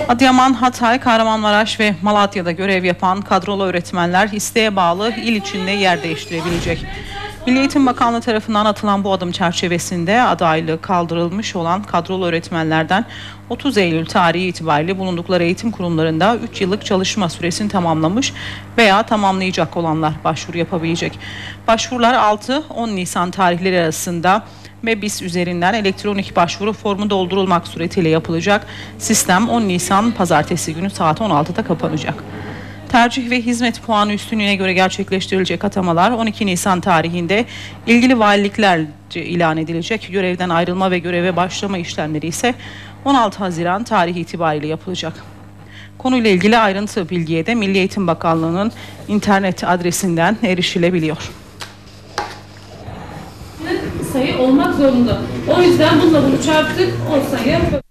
Adıyaman, Hatay, Kahramanmaraş ve Malatya'da görev yapan kadrolu öğretmenler isteğe bağlı il içinde yer değiştirebilecek. Milli Eğitim Bakanlığı tarafından atılan bu adım çerçevesinde adaylığı kaldırılmış olan kadrolu öğretmenlerden 30 Eylül tarihi itibariyle bulundukları eğitim kurumlarında 3 yıllık çalışma süresini tamamlamış veya tamamlayacak olanlar başvuru yapabilecek. Başvurular 6-10 Nisan tarihleri arasında MEBİS üzerinden elektronik başvuru formu doldurulmak suretiyle yapılacak. Sistem 10 Nisan Pazartesi günü saat 16'da kapanacak. Tercih ve hizmet puanı üstünlüğüne göre gerçekleştirilecek atamalar 12 Nisan tarihinde ilgili valiliklerce ilan edilecek. Görevden ayrılma ve göreve başlama işlemleri ise 16 Haziran tarihi itibariyle yapılacak. Konuyla ilgili ayrıntı bilgiye de Milli Eğitim Bakanlığı'nın internet adresinden erişilebiliyor. Sayı olmak zorunda. O yüzden bununla bunu çarptık, o sayı